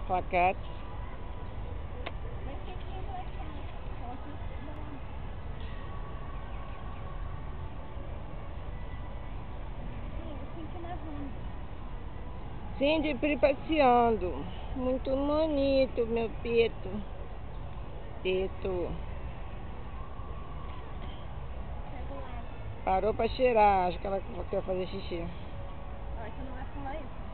Plaquetes. Cindy passeando. Muito bonito, meu Peto. Peto. Parou pra cheirar. Acho que ela quer fazer xixi. Acho que não vai falar isso.